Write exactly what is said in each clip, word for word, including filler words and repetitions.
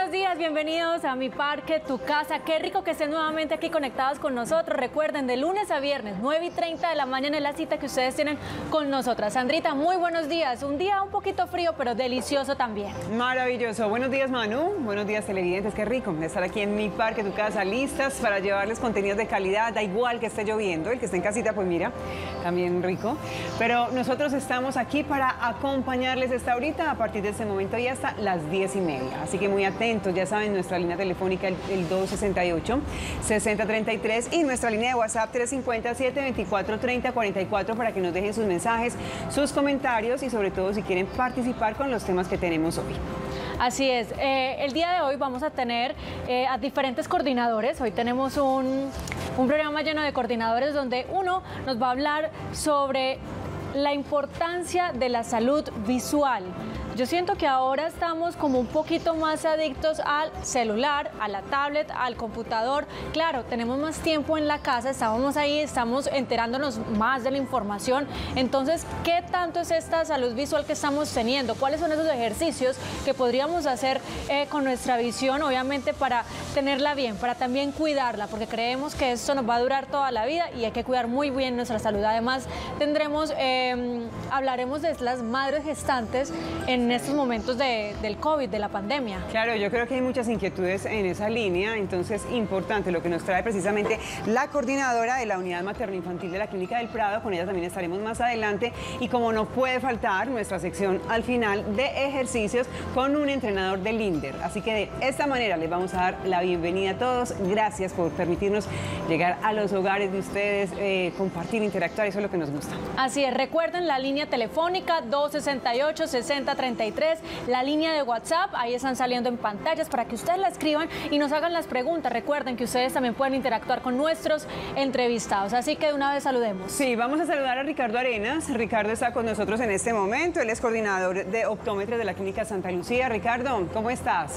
buenos días, bienvenidos a Mi Parque, Tu Casa. Qué rico que estén nuevamente aquí conectados con nosotros. Recuerden, de lunes a viernes, nueve y treinta de la mañana es la cita que ustedes tienen con nosotras. Sandrita, muy buenos días. Un día un poquito frío, pero delicioso también. Maravilloso. Buenos días, Manu. Buenos días, televidentes. Qué rico estar aquí en Mi Parque, Tu Casa, listas para llevarles contenidos de calidad. Da igual que esté lloviendo, el que esté en casita, pues mira, también rico. Pero nosotros estamos aquí para acompañarles esta ahorita a partir de este momento y hasta las diez y media. Así que muy atentos, ya saben, nuestra línea telefónica el, el dos sesenta y ocho, sesenta treinta y tres y nuestra línea de WhatsApp tres cinco siete, veinticuatro treinta, cuarenta y cuatro para que nos dejen sus mensajes, sus comentarios y sobre todo si quieren participar con los temas que tenemos hoy. Así es, eh, el día de hoy vamos a tener eh, a diferentes coordinadores. Hoy tenemos un, un programa lleno de coordinadores donde uno nos va a hablar sobre la importancia de la salud visual. Yo siento que ahora estamos como un poquito más adictos al celular, a la tablet, al computador. Claro, tenemos más tiempo en la casa, estábamos ahí, estamos enterándonos más de la información. Entonces, ¿qué tanto es esta salud visual que estamos teniendo? ¿Cuáles son esos ejercicios que podríamos hacer eh, con nuestra visión, obviamente, para tenerla bien, para también cuidarla? Porque creemos que esto nos va a durar toda la vida y hay que cuidar muy bien nuestra salud. Además, tendremos, eh, hablaremos de las madres gestantes en en estos momentos de, del COVID, de la pandemia. Claro, yo creo que hay muchas inquietudes en esa línea, entonces importante lo que nos trae precisamente la coordinadora de la Unidad Materno-Infantil de la Clínica del Prado, con ella también estaremos más adelante, y como no puede faltar nuestra sección al final de ejercicios con un entrenador del INDER. Así que de esta manera les vamos a dar la bienvenida a todos. Gracias por permitirnos llegar a los hogares de ustedes, eh, compartir, interactuar, eso es lo que nos gusta. Así es, recuerden la línea telefónica dos sesenta y ocho, sesenta treinta y tres, la línea de WhatsApp, ahí están saliendo en pantallas para que ustedes la escriban y nos hagan las preguntas. Recuerden que ustedes también pueden interactuar con nuestros entrevistados, así que de una vez saludemos. Sí, vamos a saludar a Ricardo Arenas. Ricardo está con nosotros en este momento, él es coordinador de optómetros de la Clínica Santa Lucía. Ricardo, ¿cómo estás?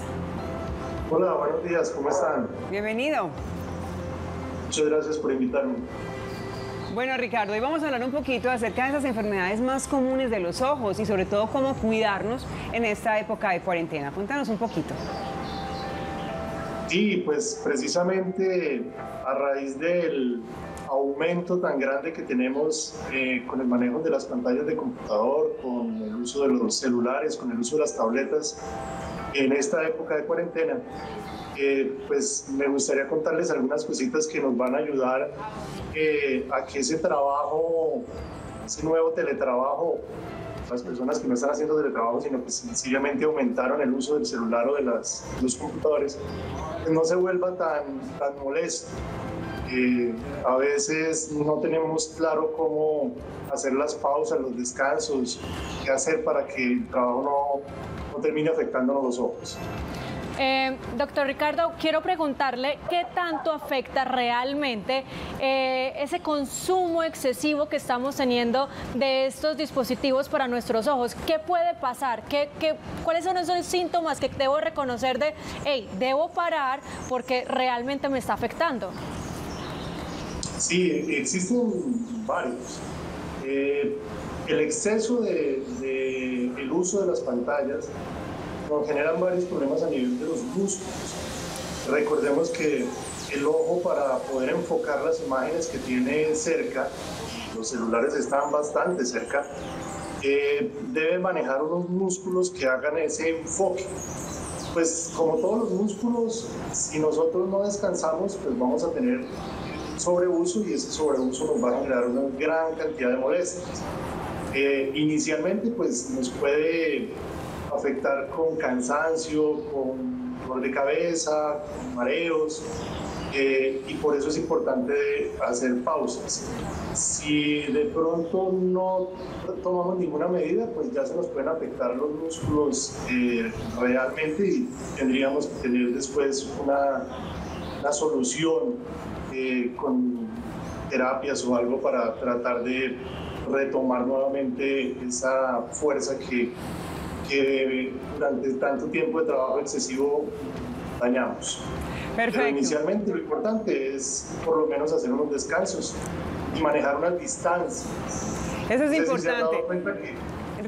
Hola, buenos días, ¿cómo están? Bienvenido. Muchas gracias por invitarme. Bueno, Ricardo, hoy vamos a hablar un poquito acerca de esas enfermedades más comunes de los ojos y sobre todo cómo cuidarnos en esta época de cuarentena. Cuéntanos un poquito. Sí, pues precisamente a raíz del aumento tan grande que tenemos eh, con el manejo de las pantallas de computador, con el uso de los celulares, con el uso de las tabletas, en esta época de cuarentena, eh, pues me gustaría contarles algunas cositas que nos van a ayudar eh, a que ese trabajo, ese nuevo teletrabajo, las personas que no están haciendo teletrabajo, sino que sencillamente aumentaron el uso del celular o de, las, de los computadores, pues no se vuelva tan, tan molesto. Eh, a veces no tenemos claro cómo hacer las pausas, los descansos, qué hacer para que el trabajo no, no termine afectándonos los ojos. Eh, doctor Ricardo, quiero preguntarle qué tanto afecta realmente eh, ese consumo excesivo que estamos teniendo de estos dispositivos para nuestros ojos. ¿Qué puede pasar? ¿Qué, qué, ¿Cuáles son esos síntomas que debo reconocer de, hey, debo parar porque realmente me está afectando? Sí, existen varios. Eh, el exceso de, de el uso de las pantallas nos generan varios problemas a nivel de los músculos. Recordemos que el ojo, para poder enfocar las imágenes que tiene cerca, y los celulares están bastante cerca, eh, debe manejar unos músculos que hagan ese enfoque. Pues como todos los músculos, si nosotros no descansamos, pues vamos a tener sobreuso y ese sobreuso nos va a generar una gran cantidad de molestias. Eh, inicialmente pues nos puede afectar con cansancio, con dolor de cabeza, con mareos, eh, y por eso es importante hacer pausas. Si de pronto no tomamos ninguna medida, pues ya se nos pueden afectar los músculos eh, realmente y tendríamos que tener después una, una solución eh, con terapias o algo para tratar de retomar nuevamente esa fuerza que que durante tanto tiempo de trabajo excesivo dañamos. Perfecto. Pero inicialmente lo importante es por lo menos hacer unos descansos y manejar unas distancias. Eso es Ustedes importante. se han dado cuenta que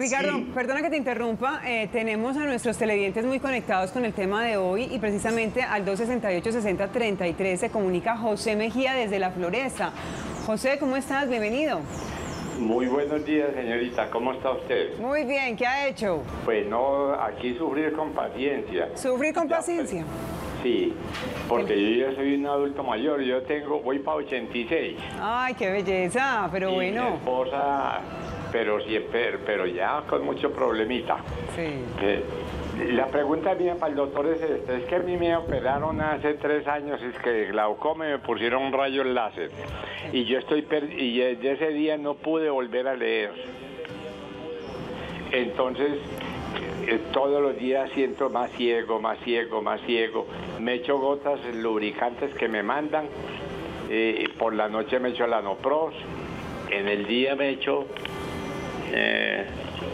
Ricardo, Sí. perdona que te interrumpa, eh, tenemos a nuestros televidentes muy conectados con el tema de hoy y precisamente al dos sesenta y ocho, sesenta, treinta y tres se comunica José Mejía desde La Floresta. José, ¿cómo estás? Bienvenido. Muy buenos días, señorita. ¿Cómo está usted? Muy bien, ¿qué ha hecho? Pues no, aquí sufrir con paciencia. ¿Sufrir con Ya, paciencia? pues, sí, porque yo ya soy un adulto mayor. Yo tengo, voy para ochenta y seis. Ay, qué belleza, pero y bueno. Mi esposa, pero siempre, pero ya con mucho problemita. Sí. Eh, La pregunta mía para el doctor es esta, es que a mí me operaron hace tres años, es que de glaucoma me pusieron un rayo láser y yo estoy per y desde ese día no pude volver a leer. Entonces, eh, todos los días siento más ciego, más ciego, más ciego. Me echo gotas lubricantes que me mandan, eh, por la noche me echo Lanopros, en el día me echo... Eh,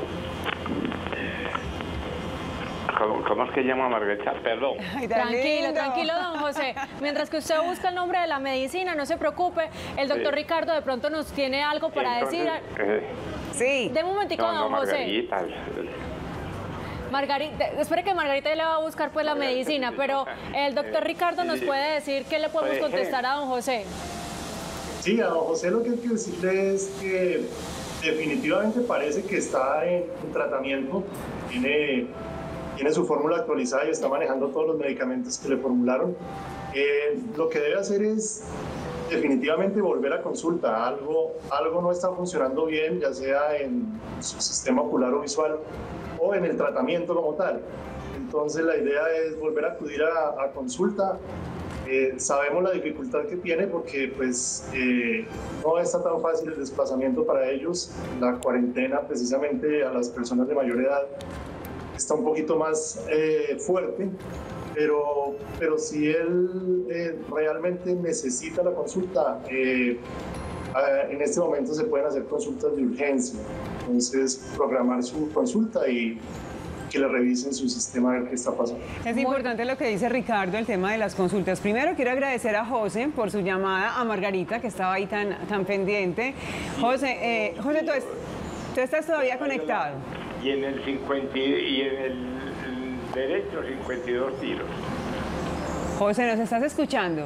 ¿Cómo, ¿Cómo es que llama Margarita? Perdón. Ay, tan Tranquilo, lindo. tranquilo, don José. Mientras que usted busca el nombre de la medicina, no se preocupe. El doctor Sí. Ricardo de pronto nos tiene algo para Entonces, decir. eh, Sí. De un momentico, no, no, don José. Margarita. Margarita, espere que Margarita le va a buscar pues la Margarita, medicina, sí, pero sí. el doctor Ricardo nos Sí. puede decir qué le podemos Pues, contestar a don José. Sí, a don José lo que hay que decirle es que definitivamente parece que está en, en tratamiento, tiene, tiene su fórmula actualizada y está manejando todos los medicamentos que le formularon. Eh, lo que debe hacer es definitivamente volver a consulta. Algo, algo no está funcionando bien, ya sea en su sistema ocular o visual o en el tratamiento como tal. Entonces la idea es volver a acudir a, a consulta. Eh, sabemos la dificultad que tiene porque pues eh, no está tan fácil el desplazamiento para ellos. La cuarentena precisamente a las personas de mayor edad está un poquito más eh, fuerte, pero, pero si él eh, realmente necesita la consulta, eh, eh, en este momento se pueden hacer consultas de urgencia. Entonces programar su consulta y que le revisen su sistema a ver qué está pasando. Es importante lo que dice Ricardo, el tema de las consultas. Primero quiero agradecer a José por su llamada, a Margarita, que estaba ahí tan, tan pendiente. José, eh, José, ¿tú, es- tú estás todavía conectado? Y en el cincuenta y en el derecho cincuenta y dos tiros. José, ¿nos estás escuchando?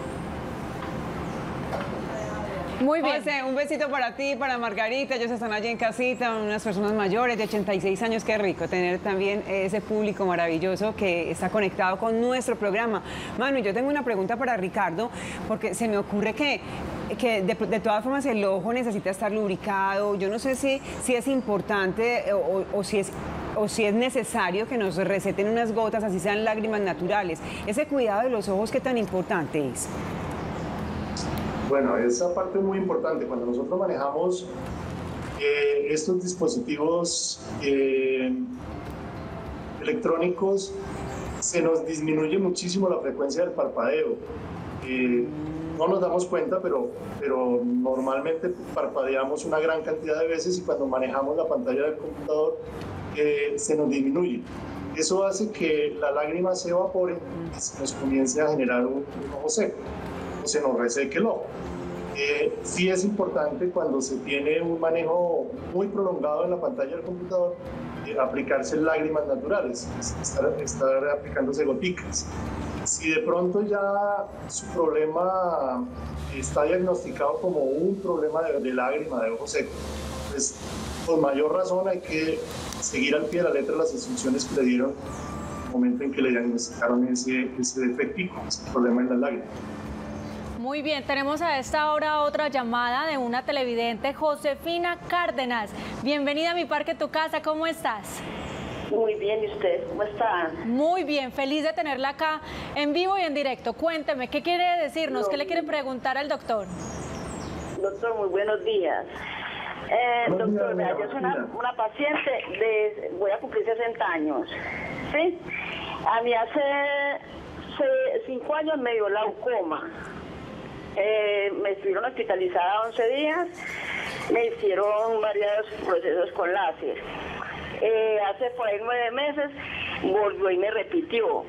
Muy bien. José, un besito para ti, para Margarita. Ellos están allí en casita, unas personas mayores de ochenta y seis años. Qué rico tener también ese público maravilloso que está conectado con nuestro programa. Manu, yo tengo una pregunta para Ricardo, porque se me ocurre que, que de, de todas formas el ojo necesita estar lubricado. Yo no sé si, si es importante o, o si es... o si es necesario que nos receten unas gotas, así sean lágrimas naturales. Ese cuidado de los ojos, ¿qué tan importante es? Bueno, esa parte es muy importante. Cuando nosotros manejamos eh, estos dispositivos eh, electrónicos, se nos disminuye muchísimo la frecuencia del parpadeo. Eh, no nos damos cuenta, pero, pero normalmente parpadeamos una gran cantidad de veces y cuando manejamos la pantalla del computador eh, se nos disminuye. Eso hace que la lágrima se evapore y se nos comience a generar un, un ojo seco, o se nos reseque el ojo. Eh, sí es importante cuando se tiene un manejo muy prolongado en la pantalla del computador, eh, aplicarse lágrimas naturales, estar, estar aplicándose goticas. Si de pronto ya su problema está diagnosticado como un problema de, de lágrima, de ojo seco, pues con mayor razón hay que seguir al pie de la letra las instrucciones que le dieron en el momento en que le diagnosticaron ese, ese defectico, ese problema en la lágrima. Muy bien, tenemos a esta hora otra llamada de una televidente, Josefina Cárdenas. Bienvenida a Mi Parque Tu Casa, ¿cómo estás? Muy bien, ¿y usted cómo está? Muy bien, feliz de tenerla acá en vivo y en directo. Cuénteme, ¿qué quiere decirnos? ¿Qué le quiere preguntar al doctor? Doctor, muy buenos días. Eh, Buenos doctor, días, vea, yo soy una, una paciente de, voy a cumplir sesenta años, ¿sí? A mí hace se- cinco años me dio glaucoma. Eh, me estuvieron hospitalizada once días, me hicieron varios procesos con láser. Eh, hace por ahí nueve meses volvió y me repitió.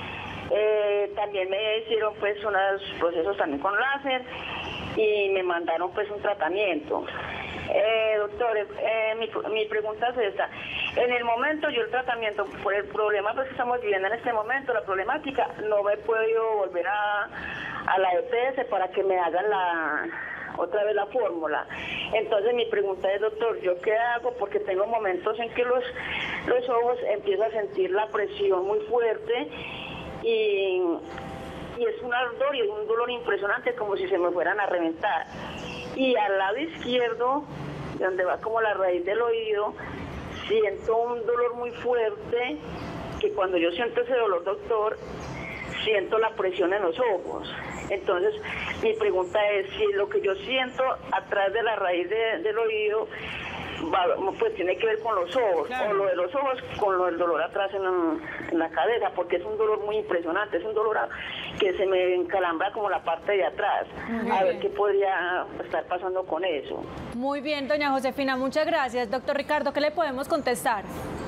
Eh, también me hicieron pues unos procesos también con láser y me mandaron pues un tratamiento. Eh, doctor, eh, mi, mi pregunta es esta. En el momento, yo el tratamiento, por el problema pues, que estamos viviendo en este momento, la problemática, no me he podido volver a, a la E P S para que me hagan la otra vez la fórmula. Entonces mi pregunta es, doctor, ¿yo qué hago? Porque tengo momentos en que los, los ojos empiezo a sentir la presión muy fuerte y, y es un ardor y es un dolor impresionante, como si se me fueran a reventar. Y al lado izquierdo, donde va como la raíz del oído, siento un dolor muy fuerte, que cuando yo siento ese dolor, doctor, siento la presión en los ojos. Entonces, mi pregunta es si lo que yo siento atrás de la raíz de, del oído, va, pues tiene que ver con los ojos, claro. O lo de los ojos con lo del dolor atrás en la, en la cabeza, porque es un dolor muy impresionante, es un dolor a, que se me encalambra como la parte de atrás. Muy a bien. Ver qué podría estar pasando con eso. Muy bien, doña Josefina, muchas gracias. Doctor Ricardo, ¿qué le podemos contestar?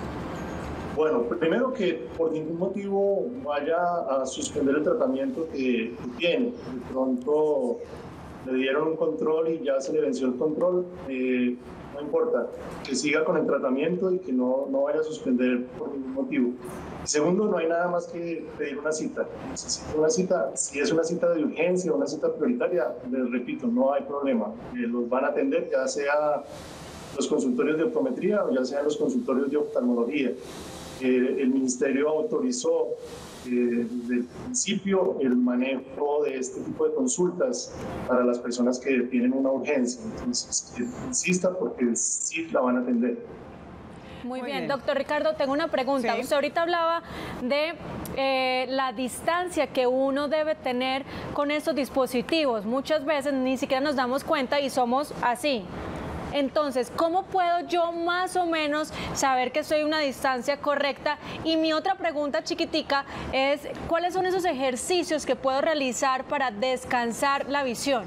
Bueno, primero que por ningún motivo vaya a suspender el tratamiento que, que tiene. De pronto le dieron un control y ya se le venció el control. Eh, no importa, que siga con el tratamiento y que no, no vaya a suspender por ningún motivo. Segundo, no hay nada más que pedir una cita. Necesita una cita, si es una cita de urgencia o una cita prioritaria, les repito, no hay problema. Eh, los van a atender, ya sea los consultorios de optometría o ya sean los consultorios de oftalmología. Eh, el Ministerio autorizó eh, desde el principio el manejo de este tipo de consultas para las personas que tienen una urgencia. Entonces, que insista porque sí la van a atender. Muy, Muy bien. bien, doctor Ricardo, tengo una pregunta. ¿Sí? Usted ahorita hablaba de eh, la distancia que uno debe tener con estos dispositivos. Muchas veces ni siquiera nos damos cuenta y somos así. Entonces, ¿cómo puedo yo más o menos saber que estoy a una distancia correcta? Y mi otra pregunta chiquitica es, ¿cuáles son esos ejercicios que puedo realizar para descansar la visión?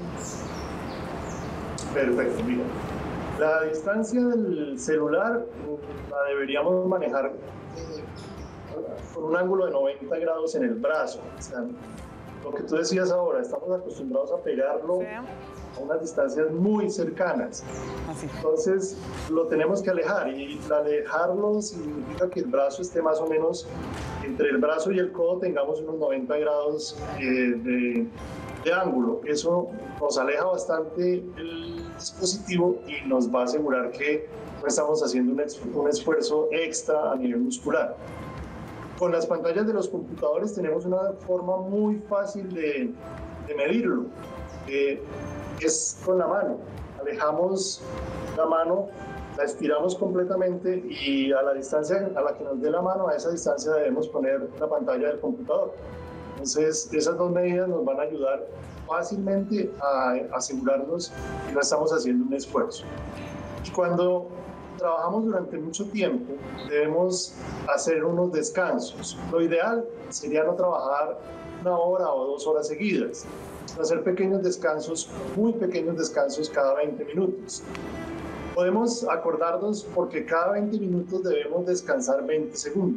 Perfecto, mira. La distancia del celular la deberíamos manejar eh, con un ángulo de noventa grados en el brazo. O sea, lo que tú decías ahora, estamos acostumbrados a pegarlo sí. a unas distancias muy cercanas. Así. Entonces lo tenemos que alejar y alejarlo significa que el brazo esté más o menos entre el brazo y el codo, tengamos unos noventa grados eh, de, de ángulo. Eso nos aleja bastante el dispositivo y nos va a asegurar que no estamos haciendo un, un esfuerzo extra a nivel muscular. Con las pantallas de los computadores tenemos una forma muy fácil de, de medirlo. Eh, es con la mano. Alejamos la mano, la estiramos completamente y a la distancia a la que nos dé la mano, a esa distancia debemos poner la pantalla del computador. Entonces, esas dos medidas nos van a ayudar fácilmente a asegurarnos que no estamos haciendo un esfuerzo. Y cuando trabajamos durante mucho tiempo, debemos hacer unos descansos. Lo ideal sería no trabajar una hora o dos horas seguidas, hacer pequeños descansos, muy pequeños descansos cada veinte minutos. Podemos acordarnos porque cada veinte minutos debemos descansar veinte segundos.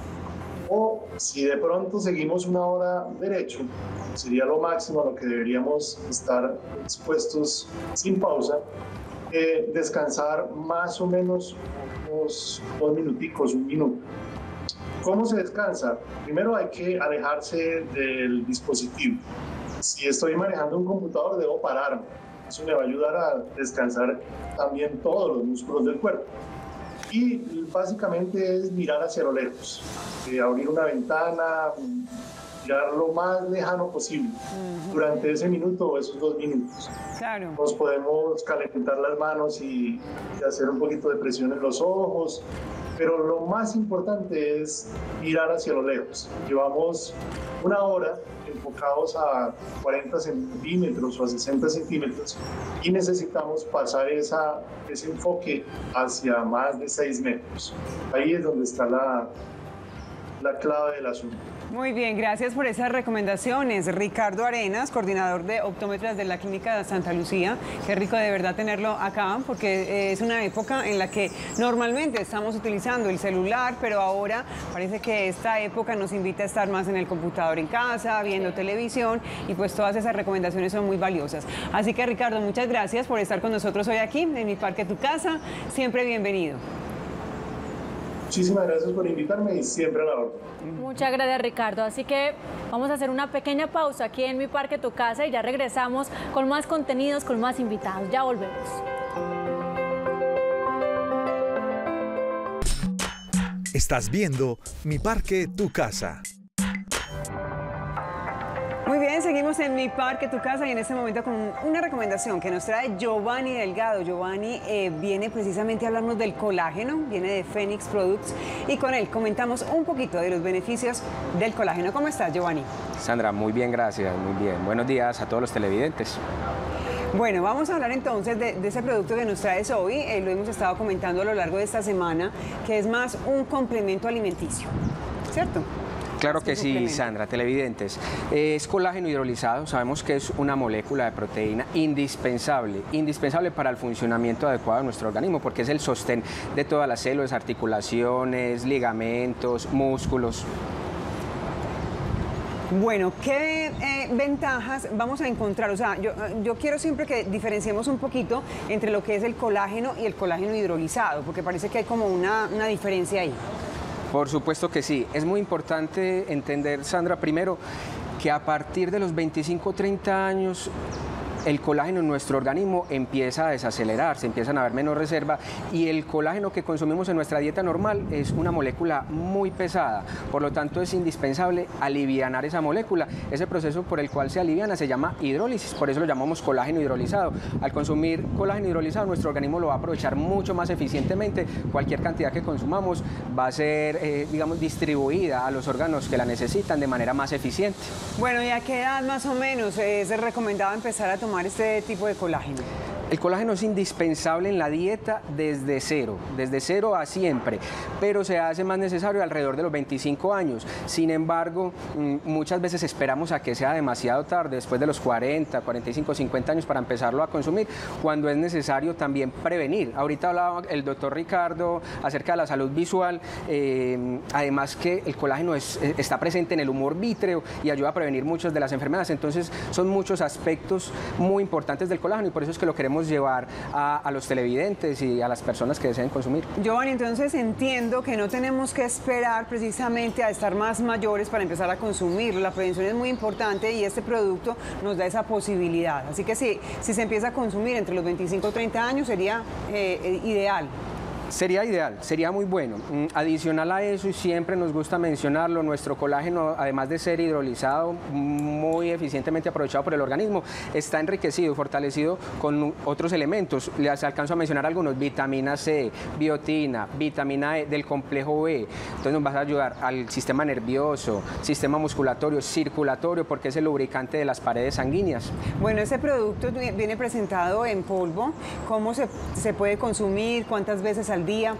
O si de pronto seguimos una hora derecho, sería lo máximo a lo que deberíamos estar expuestos sin pausa, eh, descansar más o menos unos dos minuticos, un minuto. ¿Cómo se descansa? Primero hay que alejarse del dispositivo. Si estoy manejando un computador, debo pararme. Eso me va a ayudar a descansar también todos los músculos del cuerpo. Y básicamente es mirar hacia lo lejos, eh, abrir una ventana, mirar lo más lejano posible uh-huh. durante ese minuto o esos dos minutos. Claro. Nos podemos calentar las manos y, y hacer un poquito de presión en los ojos, pero lo más importante es mirar hacia lo lejos. Llevamos una hora enfocados a cuarenta centímetros o a sesenta centímetros y necesitamos pasar esa, ese enfoque hacia más de seis metros. Ahí es donde está la, la clave del asunto. Muy bien, gracias por esas recomendaciones. Ricardo Arenas, coordinador de optómetras de la Clínica de Santa Lucía. Qué rico de verdad tenerlo acá, porque es una época en la que normalmente estamos utilizando el celular, pero ahora parece que esta época nos invita a estar más en el computador en casa, viendo televisión, y pues todas esas recomendaciones son muy valiosas. Así que, Ricardo, muchas gracias por estar con nosotros hoy aquí en Mi Parque Tu Casa. Siempre bienvenido. Muchísimas gracias por invitarme y siempre a la orden. Muchas gracias, Ricardo. Así que vamos a hacer una pequeña pausa aquí en Mi Parque Tu Casa y ya regresamos con más contenidos, con más invitados. Ya volvemos. Estás viendo Mi Parque Tu Casa. Muy bien, seguimos en Mi Parque Tu Casa y en este momento con una recomendación que nos trae Giovanni Delgado. Giovanni eh, viene precisamente a hablarnos del colágeno, viene de Phoenix Products, y con él comentamos un poquito de los beneficios del colágeno. ¿Cómo estás, Giovanni? Sandra, muy bien, gracias, muy bien. Buenos días a todos los televidentes. Bueno, vamos a hablar entonces de, de ese producto que nos traes hoy. Eh, lo hemos estado comentando a lo largo de esta semana, que es más un complemento alimenticio, ¿cierto? Claro que sí, Sandra, televidentes. Es colágeno hidrolizado, sabemos que es una molécula de proteína indispensable, indispensable para el funcionamiento adecuado de nuestro organismo, porque es el sostén de todas las células, articulaciones, ligamentos, músculos. Bueno, ¿qué eh, ventajas vamos a encontrar? O sea, yo, yo quiero siempre que diferenciemos un poquito entre lo que es el colágeno y el colágeno hidrolizado, porque parece que hay como una, una diferencia ahí. Por supuesto que sí. Es muy importante entender, Sandra, primero, que a partir de los veinticinco o treinta años el colágeno en nuestro organismo empieza a desacelerarse, empiezan a haber menos reserva, y el colágeno que consumimos en nuestra dieta normal es una molécula muy pesada, por lo tanto es indispensable alivianar esa molécula. Ese proceso por el cual se aliviana se llama hidrólisis, por eso lo llamamos colágeno hidrolizado. Al consumir colágeno hidrolizado, nuestro organismo lo va a aprovechar mucho más eficientemente. Cualquier cantidad que consumamos va a ser, eh, digamos, distribuida a los órganos que la necesitan de manera más eficiente. Bueno, ¿y a qué edad más o menos es recomendado empezar a tomar este tipo de colágeno? El colágeno es indispensable en la dieta desde cero, desde cero a siempre, pero se hace más necesario alrededor de los veinticinco años. Sin embargo, muchas veces esperamos a que sea demasiado tarde, después de los cuarenta, cuarenta y cinco, cincuenta años para empezarlo a consumir, cuando es necesario también prevenir. Ahorita hablaba el doctor Ricardo acerca de la salud visual, eh, además que el colágeno es, está presente en el humor vítreo y ayuda a prevenir muchas de las enfermedades. Entonces, son muchos aspectos muy importantes del colágeno y por eso es que lo queremos llevar a, a los televidentes y a las personas que deseen consumir. Giovanni, entonces entiendo que no tenemos que esperar precisamente a estar más mayores para empezar a consumirlo. La prevención es muy importante y este producto nos da esa posibilidad. Así que sí, si se empieza a consumir entre los veinticinco y treinta años sería eh, ideal. Sería ideal, sería muy bueno. Adicional a eso, y siempre nos gusta mencionarlo, nuestro colágeno, además de ser hidrolizado, muy eficientemente aprovechado por el organismo, está enriquecido, fortalecido con otros elementos. Les alcanzo a mencionar algunos: vitamina C, biotina, vitamina E, del complejo B. Entonces nos va a ayudar al sistema nervioso, sistema musculatorio, circulatorio, porque es el lubricante de las paredes sanguíneas. Bueno, este producto viene presentado en polvo. ¿Cómo se, se puede consumir? ¿Cuántas veces al día?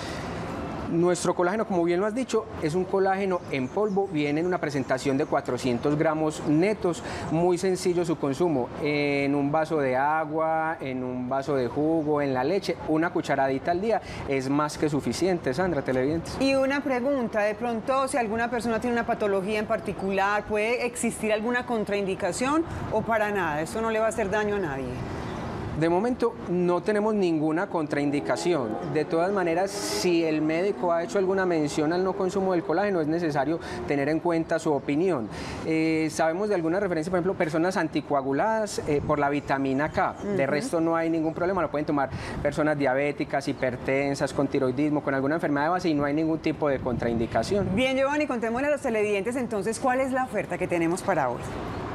Nuestro colágeno, como bien lo has dicho, es un colágeno en polvo, viene en una presentación de cuatrocientos gramos netos, muy sencillo su consumo, en un vaso de agua, en un vaso de jugo, en la leche, una cucharadita al día es más que suficiente, Sandra, televidentes. Y una pregunta, de pronto, si alguna persona tiene una patología en particular, ¿puede existir alguna contraindicación o para nada? ¿Esto no le va a hacer daño a nadie? De momento no tenemos ninguna contraindicación. De todas maneras, si el médico ha hecho alguna mención al no consumo del colágeno, es necesario tener en cuenta su opinión. Eh, sabemos de alguna referencia, por ejemplo, personas anticoaguladas eh, por la vitamina K. Uh-huh. De resto no hay ningún problema, lo pueden tomar personas diabéticas, hipertensas, con tiroidismo, con alguna enfermedad de base, y no hay ningún tipo de contraindicación. Bien, Giovanni, contémosle a los televidentes entonces cuál es la oferta que tenemos para hoy.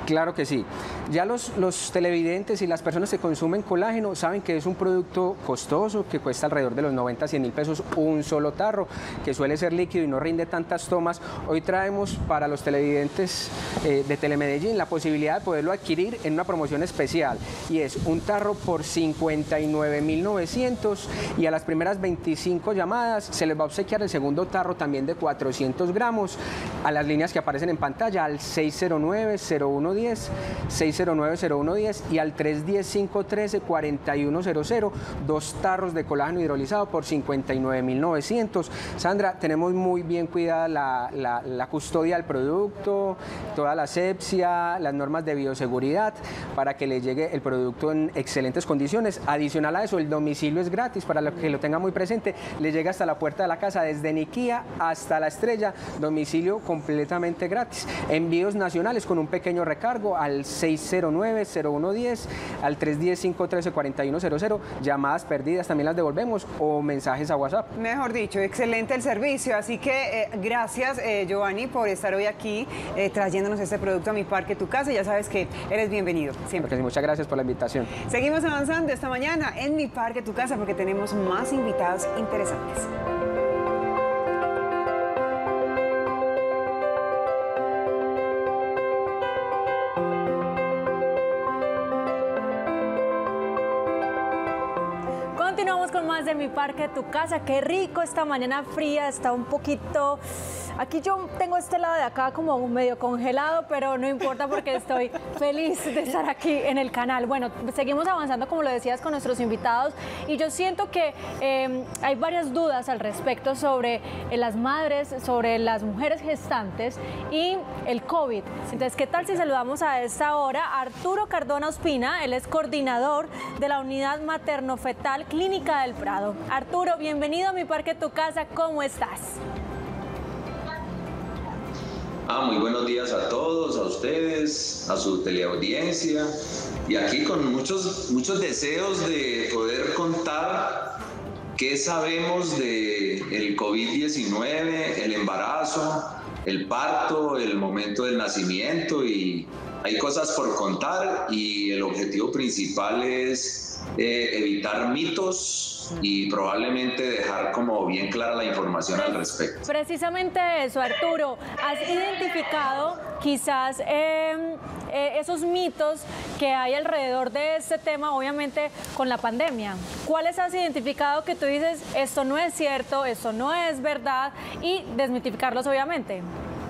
Claro que sí. Ya los, los televidentes y las personas que consumen colágeno saben que es un producto costoso, que cuesta alrededor de los noventa a cien mil pesos un solo tarro, que suele ser líquido y no rinde tantas tomas. Hoy traemos para los televidentes eh, de Telemedellín la posibilidad de poderlo adquirir en una promoción especial, y es un tarro por cincuenta y nueve mil novecientos, y a las primeras veinticinco llamadas se les va a obsequiar el segundo tarro también de cuatrocientos gramos a las líneas que aparecen en pantalla, al seis cero nueve, cero uno uno cero, seis cero nueve, cero uno uno cero y al tres uno cero, cinco uno tres, cuatro uno cero cero, dos tarros de colágeno hidrolizado por cincuenta y nueve mil novecientos. Sandra, tenemos muy bien cuidada la, la, la custodia del producto, toda la asepsia, las normas de bioseguridad para que le llegue el producto en excelentes condiciones. Adicional a eso, el domicilio es gratis, para lo que lo tenga muy presente, le llega hasta la puerta de la casa, desde Niquía hasta La Estrella, domicilio completamente gratis. Envíos nacionales con un pequeño recargo al seis cero nueve, cero uno uno cero, al tres uno cero, cinco uno tres, cuatro uno cero cero, llamadas perdidas también las devolvemos, o mensajes a WhatsApp. Mejor dicho, excelente el servicio, así que eh, gracias eh, Giovanni por estar hoy aquí eh, trayéndonos este producto a Mi Parque Tu Casa. Ya sabes que eres bienvenido siempre. Sí, muchas gracias por la invitación. Seguimos avanzando esta mañana en Mi Parque Tu Casa porque tenemos más invitados interesantes. Continuamos con más de Mi Parque Tu Casa. Qué rico esta mañana fría, está un poquito... Aquí yo tengo este lado de acá como medio congelado, pero no importa porque estoy feliz de estar aquí en el canal. Bueno, seguimos avanzando, como lo decías, con nuestros invitados, y yo siento que eh, hay varias dudas al respecto sobre eh, las madres, sobre las mujeres gestantes y el COVID. Entonces, ¿qué tal si saludamos a esta hora a Arturo Cardona Ospina? Él es coordinador de la Unidad Materno-Fetal Clínica del Prado. Arturo, bienvenido a Mi Parque Tu Casa, ¿cómo estás? Ah, muy buenos días a todos, a ustedes, a su teleaudiencia, y aquí con muchos, muchos deseos de poder contar qué sabemos del COVID diecinueve, el embarazo, el parto, el momento del nacimiento, y hay cosas por contar, y el objetivo principal es eh, evitar mitos y probablemente dejar como bien clara la información al respecto. Precisamente eso, Arturo, has identificado quizás eh, eh, esos mitos que hay alrededor de este tema, obviamente con la pandemia. ¿Cuáles has identificado que tú dices, esto no es cierto, esto no es verdad, y desmitificarlos obviamente?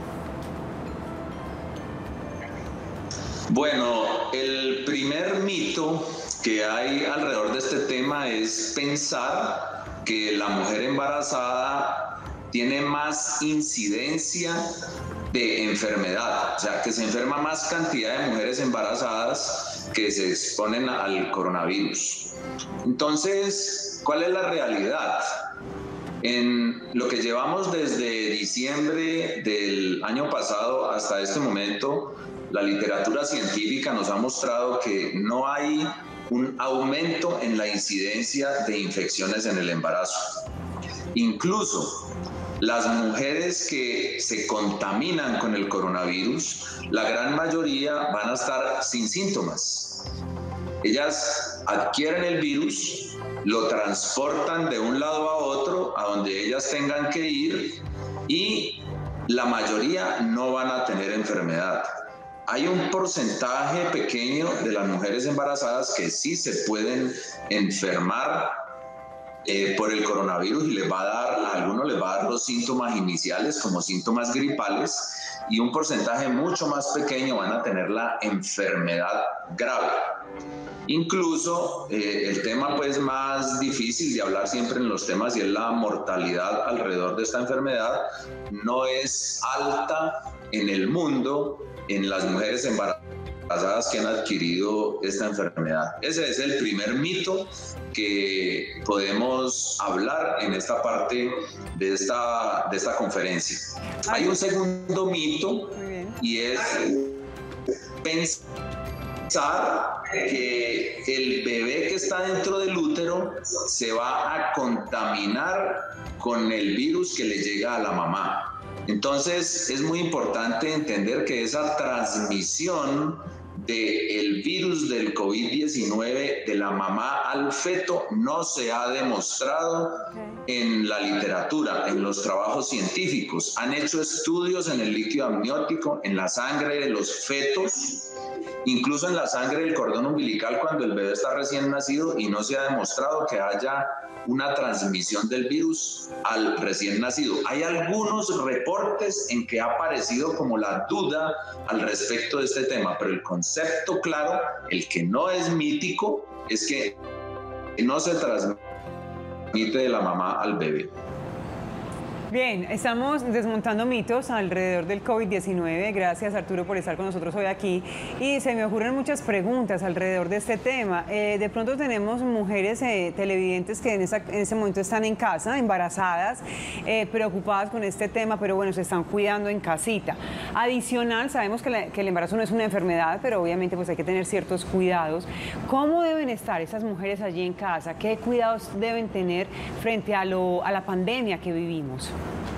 Bueno, el primer mito que hay alrededor de este tema es pensar que la mujer embarazada tiene más incidencia de enfermedad, o sea, que se enferma más cantidad de mujeres embarazadas que se exponen al coronavirus. Entonces, ¿cuál es la realidad? En lo que llevamos desde diciembre del año pasado hasta este momento, la literatura científica nos ha mostrado que no hay un aumento en la incidencia de infecciones en el embarazo. Incluso las mujeres que se contaminan con el coronavirus, la gran mayoría van a estar sin síntomas. Ellas adquieren el virus, lo transportan de un lado a otro, a donde ellas tengan que ir, y la mayoría no van a tener enfermedad. Hay un porcentaje pequeño de las mujeres embarazadas que sí se pueden enfermar eh, por el coronavirus, y les va a dar, a algunos les va a dar los síntomas iniciales como síntomas gripales, y un porcentaje mucho más pequeño van a tener la enfermedad grave. Incluso eh, el tema pues más difícil de hablar siempre en los temas, y es la mortalidad alrededor de esta enfermedad, no es alta en el mundo en las mujeres embarazadas que han adquirido esta enfermedad. Ese es el primer mito que podemos hablar en esta parte de esta, de esta conferencia. Hay un segundo mito, y es pensar que el bebé que está dentro del útero se va a contaminar con el virus que le llega a la mamá. Entonces es muy importante entender que esa transmisión del virus del COVID diecinueve de la mamá al feto no se ha demostrado en la literatura, en los trabajos científicos. Han hecho estudios en el líquido amniótico, en la sangre de los fetos, incluso en la sangre del cordón umbilical cuando el bebé está recién nacido, y no se ha demostrado que haya una transmisión del virus al recién nacido. Hay algunos reportes en que ha aparecido como la duda al respecto de este tema, pero el concepto claro, el que no es mítico, es que no se transmite de la mamá al bebé. Bien, estamos desmontando mitos alrededor del COVID diecinueve. Gracias, Arturo, por estar con nosotros hoy aquí. Y se me ocurren muchas preguntas alrededor de este tema. Eh, de pronto tenemos mujeres eh, televidentes que en, esa, en ese momento están en casa, embarazadas, eh, preocupadas con este tema, pero bueno, se están cuidando en casita. Adicional, sabemos que, la, que el embarazo no es una enfermedad, pero obviamente pues hay que tener ciertos cuidados. ¿Cómo deben estar esas mujeres allí en casa? ¿Qué cuidados deben tener frente a, lo, a la pandemia que vivimos?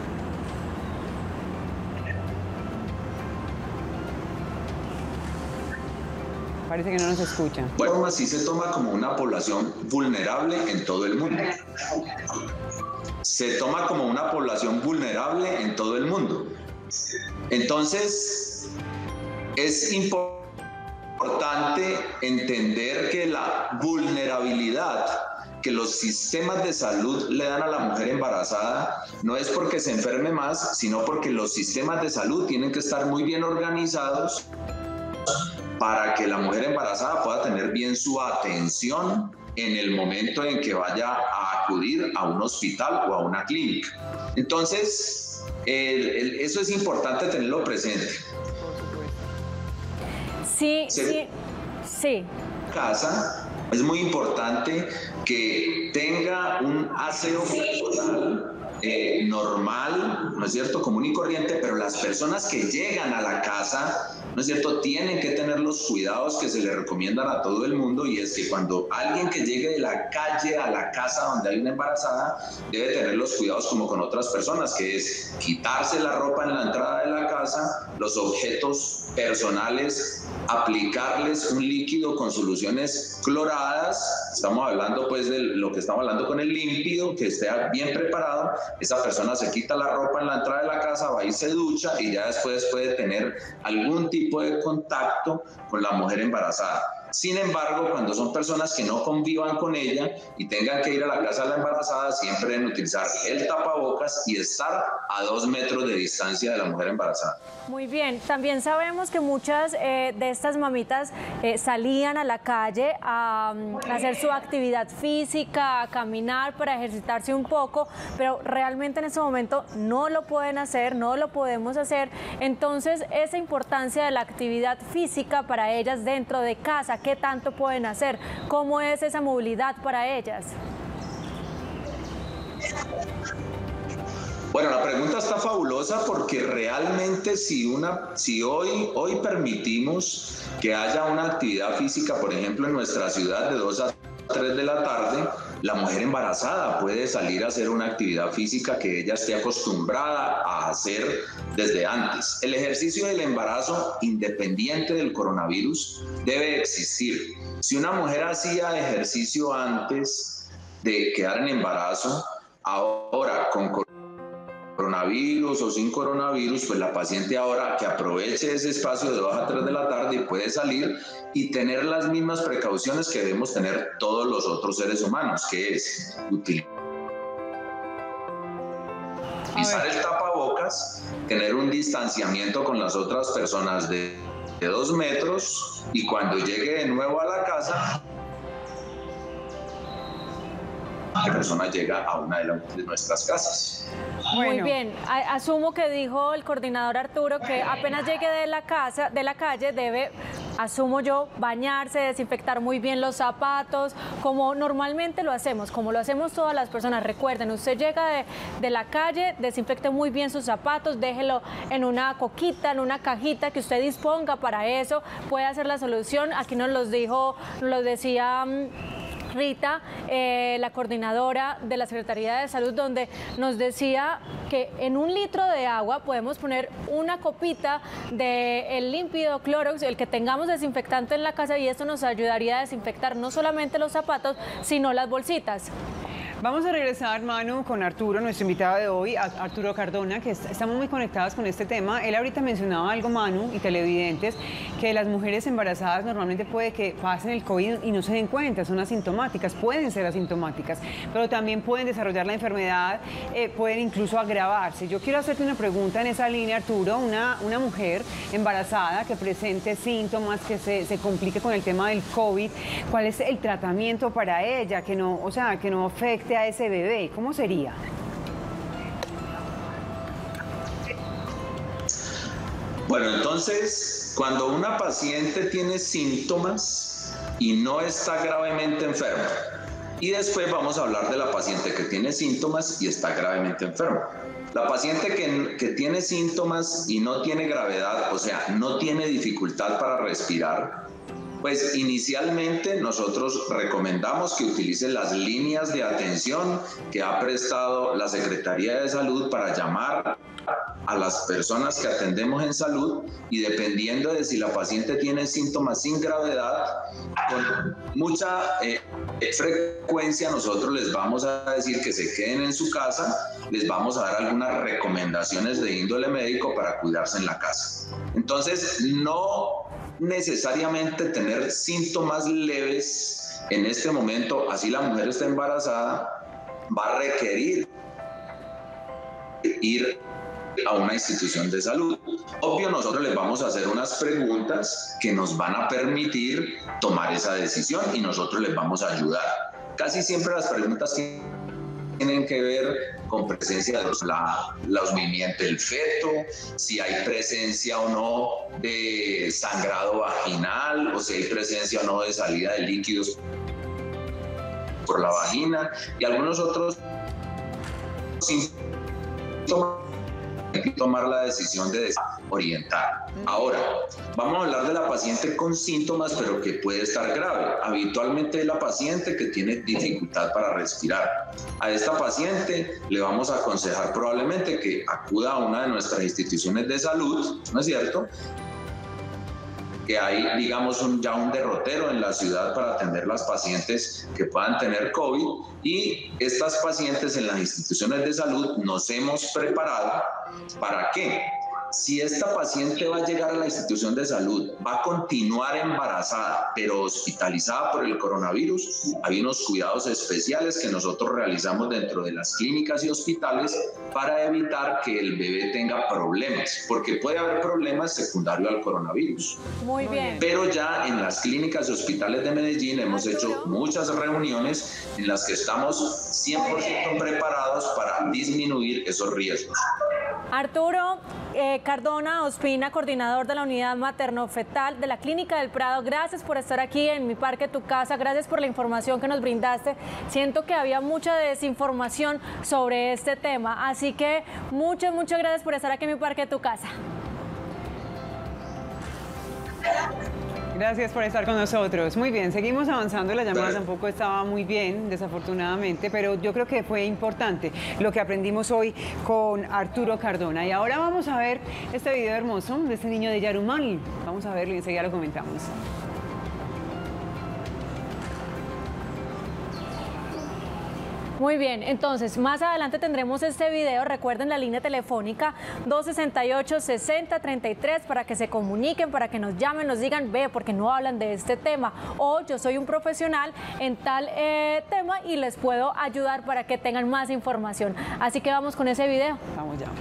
Parece que no nos escuchan. Bueno, así se toma como una población vulnerable en todo el mundo. Se toma como una población vulnerable en todo el mundo. Entonces, es importante entender que la vulnerabilidad que los sistemas de salud le dan a la mujer embarazada no es porque se enferme más, sino porque los sistemas de salud tienen que estar muy bien organizados para que la mujer embarazada pueda tener bien su atención en el momento en que vaya a acudir a un hospital o a una clínica. Entonces, el, el, eso es importante tenerlo presente. Sí, sí, sí. Casa, es muy importante que tenga un aseo personal eh, normal, ¿no es cierto?, común y corriente, pero las personas que llegan a la casa, ¿no es cierto?, tienen que tener los cuidados que se le recomiendan a todo el mundo, y es que cuando alguien que llegue de la calle a la casa donde hay una embarazada, debe tener los cuidados como con otras personas, que es quitarse la ropa en la entrada de la casa, los objetos personales, aplicarles un líquido con soluciones cloradas. Estamos hablando pues de lo que estamos hablando con el límpido, que esté bien preparado. Esa persona se quita la ropa en la entrada de la casa, va y se ducha, y ya después puede tener algún tipo de contacto con la mujer embarazada. Sin embargo, cuando son personas que no convivan con ella y tengan que ir a la casa de la embarazada, siempre deben utilizar el tapabocas y estar a dos metros de distancia de la mujer embarazada. Muy bien, también sabemos que muchas eh, de estas mamitas eh, salían a la calle a, a hacer su actividad física, a caminar para ejercitarse un poco, pero realmente en este momento no lo pueden hacer, no lo podemos hacer. Entonces, esa importancia de la actividad física para ellas dentro de casa, ¿qué tanto pueden hacer? ¿Cómo es esa movilidad para ellas? Bueno, la pregunta está fabulosa, porque realmente si, una, si hoy, hoy permitimos que haya una actividad física, por ejemplo, en nuestra ciudad de dos a tres de la tarde, la mujer embarazada puede salir a hacer una actividad física que ella esté acostumbrada a hacer desde antes. El ejercicio del embarazo, independiente del coronavirus, debe existir. Si una mujer hacía ejercicio antes de quedar en embarazo, ahora con coronavirus o sin coronavirus, pues la paciente ahora que aproveche ese espacio de dos a tres de la tarde y puede salir y tener las mismas precauciones que debemos tener todos los otros seres humanos, que es utilizar el tapabocas, tener un distanciamiento con las otras personas de, de dos metros, y cuando llegue de nuevo a la casa, la persona llega a una de nuestras casas. Muy bueno. Bien, asumo que dijo el coordinador Arturo que apenas llegue de la casa, de la calle, debe, asumo yo, bañarse, desinfectar muy bien los zapatos, como normalmente lo hacemos, como lo hacemos todas las personas. Recuerden, usted llega de, de la calle, desinfecte muy bien sus zapatos, déjelo en una coquita, en una cajita que usted disponga para eso, puede hacer la solución. Aquí nos los dijo, nos lo decía Rita, eh, la coordinadora de la Secretaría de Salud, donde nos decía que en un litro de agua podemos poner una copita del límpido Clorox, el que tengamos desinfectante en la casa, y esto nos ayudaría a desinfectar no solamente los zapatos, sino las bolsitas. Vamos a regresar, Manu, con Arturo, nuestro invitado de hoy, Arturo Cardona, que estamos muy conectadas con este tema. Él ahorita mencionaba algo, Manu, y televidentes, que las mujeres embarazadas normalmente puede que pasen el COVID y no se den cuenta, son asintomáticas, pueden ser asintomáticas, pero también pueden desarrollar la enfermedad, eh, pueden incluso agravarse. Yo quiero hacerte una pregunta en esa línea, Arturo. Una, una mujer embarazada que presente síntomas, que se, se complique con el tema del COVID, ¿cuál es el tratamiento para ella? Que no, o sea, que no afecte a ese bebé, ¿cómo sería? Bueno, entonces, cuando una paciente tiene síntomas y no está gravemente enferma, y después vamos a hablar de la paciente que tiene síntomas y está gravemente enferma. La paciente que, que tiene síntomas y no tiene gravedad, o sea, no tiene dificultad para respirar, pues inicialmente nosotros recomendamos que utilice las líneas de atención que ha prestado la Secretaría de Salud para llamar a las personas que atendemos en salud, y dependiendo de si la paciente tiene síntomas sin gravedad, con mucha eh, frecuencia nosotros les vamos a decir que se queden en su casa, les vamos a dar algunas recomendaciones de índole médico para cuidarse en la casa. Entonces, no necesariamente tener síntomas leves en este momento, así la mujer está embarazada, va a requerir ir a una institución de salud. Obvio, nosotros les vamos a hacer unas preguntas que nos van a permitir tomar esa decisión y nosotros les vamos a ayudar. Casi siempre las preguntas tienen que ver con presencia de los, la, los movimientos del feto, si hay presencia o no de sangrado vaginal, o si hay presencia o no de salida de líquidos por la vagina, y algunos otros síntomas que tomar la decisión de orientar. Ahora, vamos a hablar de la paciente con síntomas, pero que puede estar grave. Habitualmente es la paciente que tiene dificultad para respirar. A esta paciente le vamos a aconsejar probablemente que acuda a una de nuestras instituciones de salud, ¿no es cierto?, que hay, digamos, un, ya un derrotero en la ciudad para atender las pacientes que puedan tener COVID, y estas pacientes en las instituciones de salud nos hemos preparado. ¿Para qué? Si esta paciente va a llegar a la institución de salud, va a continuar embarazada, pero hospitalizada por el coronavirus, hay unos cuidados especiales que nosotros realizamos dentro de las clínicas y hospitales para evitar que el bebé tenga problemas, porque puede haber problemas secundarios al coronavirus. Muy bien. Pero ya en las clínicas y hospitales de Medellín hemos hecho muchas reuniones en las que estamos cien por ciento preparados para disminuir esos riesgos. Arturo eh, Cardona Ospina, coordinador de la unidad materno-fetal de la Clínica del Prado, gracias por estar aquí en Mi Parque Tu Casa, gracias por la información que nos brindaste. Siento que había mucha desinformación sobre este tema, así que muchas, muchas gracias por estar aquí en Mi Parque Tu Casa. Gracias por estar con nosotros. Muy bien, seguimos avanzando. La llamada tampoco estaba muy bien, desafortunadamente, pero yo creo que fue importante lo que aprendimos hoy con Arturo Cardona. Y ahora vamos a ver este video hermoso de este niño de Yarumal. Vamos a verlo y enseguida lo comentamos. Muy bien, entonces más adelante tendremos este video. Recuerden la línea telefónica dos sesenta y ocho, sesenta, treinta y tres para que se comuniquen, para que nos llamen, nos digan, ve, porque no hablan de este tema, o yo soy un profesional en tal eh, tema y les puedo ayudar para que tengan más información. Así que vamos con ese video. Vamos ya.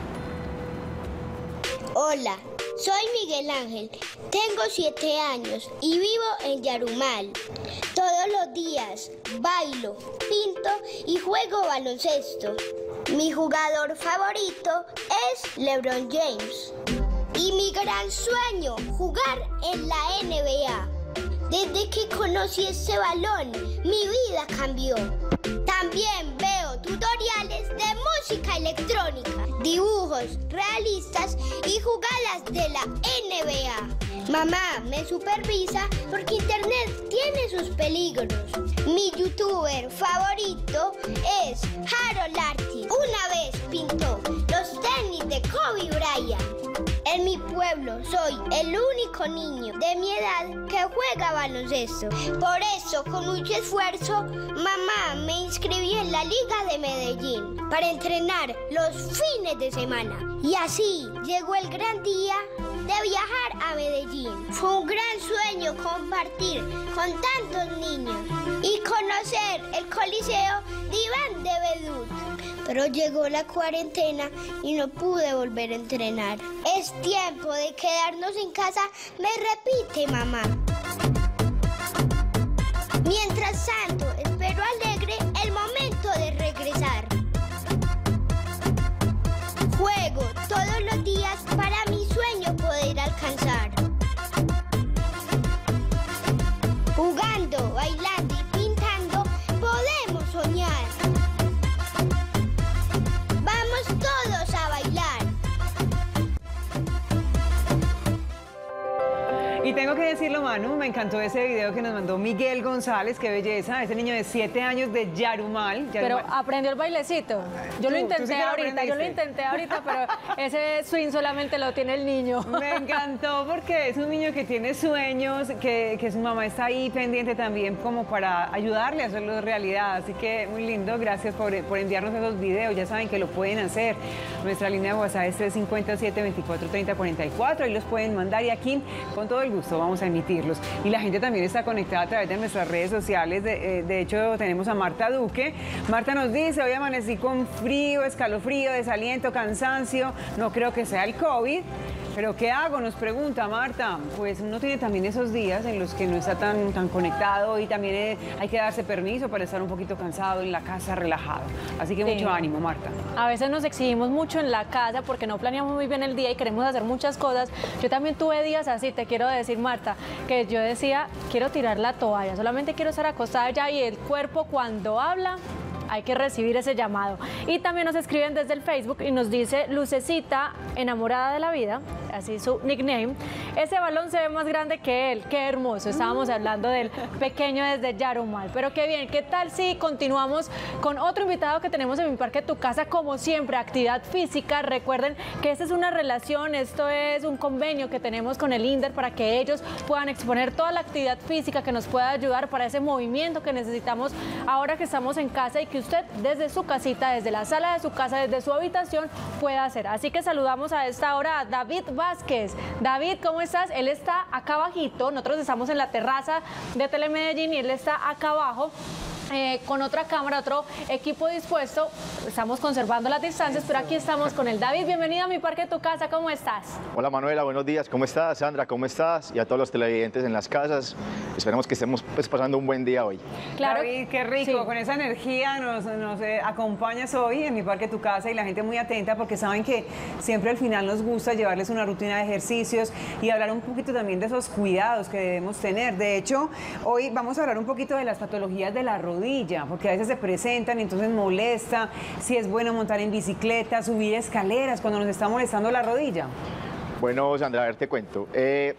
Hola, soy Miguel Ángel, tengo siete años y vivo en Yarumal. Todos los días bailo, pinto y juego baloncesto. Mi jugador favorito es LeBron James. Y mi gran sueño, jugar en la N B A. Desde que conocí ese balón, mi vida cambió. También veo tutoriales de música electrónica, dibujos realistas y jugadas de la N B A. Mamá me supervisa porque internet tiene sus peligros. Mi youtuber favorito es Harold Artis. Una vez pintó los tenis de Kobe Bryant. En mi pueblo soy el único niño de mi edad que juega baloncesto. Por eso, con mucho esfuerzo, mamá me inscribió en la Liga de Medellín para entrenar los fines de semana. Y así llegó el gran día de viajar a Medellín. Fue un gran sueño compartir con tantos niños y conocer el Coliseo de Iván de Bedut. Pero llegó la cuarentena y no pude volver a entrenar. Es tiempo de quedarnos en casa, me repite mamá. Mientras tanto, espero alegre el momento de regresar. Juego todos los días para mi sueño poder alcanzar. Jugando, bailando y pintando, podemos soñar. Vamos todos a bailar. Y tengo que decirlo, Manu, me encantó ese video que nos mandó Miguel González, qué belleza, ese niño de siete años de Yarumal. Yarumal. Pero aprendió el bailecito. Yo Tú, lo tú intenté sí que lo ahorita, yo lo aprendiste. intenté ahorita, pero ese swing solamente lo tiene el niño. Me encantó porque es un niño que tiene sueños, que, que su mamá está ahí pendiente también como para ayudarle a hacerlo realidad. Así que muy lindo, gracias por, por enviarnos esos videos, ya saben que lo pueden hacer. Nuestra línea de WhatsApp es tres cinco siete, veinticuatro treinta, cuarenta y cuatro, ahí los pueden mandar y aquí con todo el gusto vamos a emitirlos. Y la gente también está conectada a través de nuestras redes sociales, de, de hecho tenemos a Marta Duque. Marta nos dice, hoy amanecí con frío, escalofrío, desaliento, cansancio, no creo que sea el COVID. ¿Pero qué hago? Nos pregunta Marta. Pues uno tiene también esos días en los que no está tan, tan conectado y también eh, hay que darse permiso para estar un poquito cansado en la casa, relajado. Así que Sí. mucho ánimo, Marta. A veces nos exigimos mucho en la casa porque no planeamos muy bien el día y queremos hacer muchas cosas. Yo también tuve días así, te quiero decir, Marta, que yo decía, quiero tirar la toalla, solamente quiero estar acostada ya y el cuerpo cuando habla, hay que recibir ese llamado. Y también nos escriben desde el Facebook y nos dice Lucecita, enamorada de la vida, así su nickname, ese balón se ve más grande que él, qué hermoso. Estábamos hablando del pequeño desde Yarumal, pero qué bien, ¿qué tal si continuamos con otro invitado que tenemos en Mi Parque Tu Casa? Como siempre, actividad física. Recuerden que esta es una relación, esto es un convenio que tenemos con el INDER para que ellos puedan exponer toda la actividad física que nos pueda ayudar para ese movimiento que necesitamos ahora que estamos en casa y que usted desde su casita, desde la sala de su casa, desde su habitación pueda hacer. Así que saludamos a esta hora a David Vázquez. David, ¿cómo estás? Él está acá abajito, nosotros estamos en la terraza de Telemedellín y él está acá abajo. Eh, con otra cámara, otro equipo dispuesto, estamos conservando las distancias, pero aquí estamos con el David. Bienvenido a Mi Parque Tu Casa, ¿cómo estás? Hola Manuela, buenos días, ¿cómo estás? Sandra, ¿cómo estás? Y a todos los televidentes en las casas, esperemos que estemos pues, pasando un buen día hoy. Claro. David, qué rico, Sí. con esa energía nos, nos eh, acompañas hoy en Mi Parque Tu Casa y la gente muy atenta porque saben que siempre al final nos gusta llevarles una rutina de ejercicios y hablar un poquito también de esos cuidados que debemos tener. De hecho, hoy vamos a hablar un poquito de las patologías de la rodilla, porque a veces se presentan y entonces molesta, si es bueno montar en bicicleta, subir escaleras cuando nos está molestando la rodilla. Bueno, Sandra, a ver, te cuento. Eh,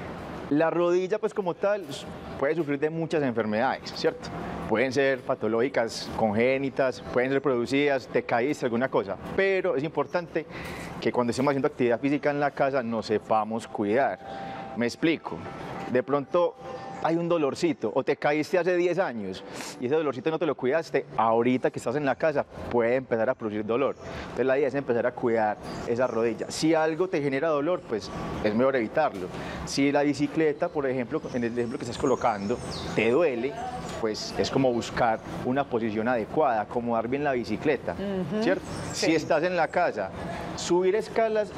la rodilla, pues como tal, puede sufrir de muchas enfermedades, ¿cierto? Pueden ser patológicas, congénitas, pueden ser producidas, te caíste, alguna cosa. Pero es importante que cuando estemos haciendo actividad física en la casa nos sepamos cuidar. Me explico. De pronto hay un dolorcito o te caíste hace diez años y ese dolorcito no te lo cuidaste, ahorita que estás en la casa puede empezar a producir dolor. Entonces la idea es empezar a cuidar esa rodilla. Si algo te genera dolor, pues es mejor evitarlo. Si la bicicleta, por ejemplo, en el ejemplo que estás colocando, te duele, pues es como buscar una posición adecuada, acomodar bien la bicicleta, uh-huh. ¿Cierto? Sí. Si estás en la casa, subir escalas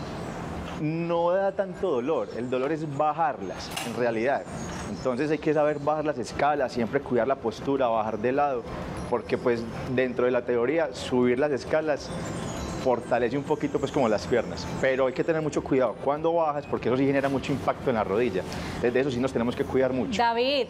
no da tanto dolor, el dolor es bajarlas en realidad. Entonces hay que saber bajar las escalas, siempre cuidar la postura, bajar de lado, porque pues dentro de la teoría subir las escalas fortalece un poquito pues como las piernas, pero hay que tener mucho cuidado cuando bajas porque eso sí genera mucho impacto en la rodilla, desde eso sí nos tenemos que cuidar mucho. David,